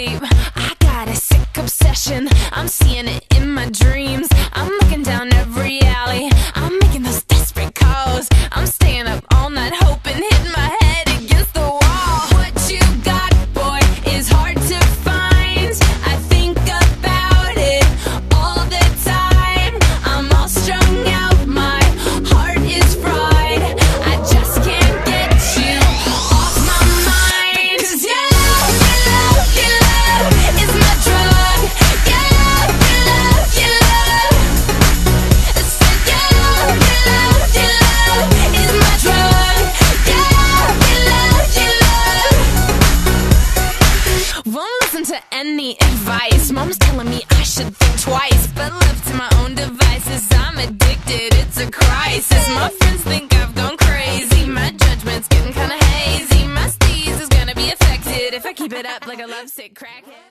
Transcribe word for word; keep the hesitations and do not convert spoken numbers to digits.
sleep. I got a sick obsession, I'm seeing it in my dreams. I'm looking down every alley, I'm making those desperate calls. I'm staying up all night hoping, hitting my head against the wall. What you got, boy, is hard to find. I think about it all the time. I'm all strung out, my heart is fried. I just can't get you off my mind. 'Cause your love, your love, your love is my drug. Your love, your love, your love. I said your love, your love, your love is my drug. Your love, your love, your love. Won't listen to any advice. Mom's telling me I should think twice, but left to my own devices, I'm addicted, it's a crisis. My friends think I've gone crazy, my judgment's getting kinda hazy. My steez is gonna be affected if I keep it up like a lovesick crackhead.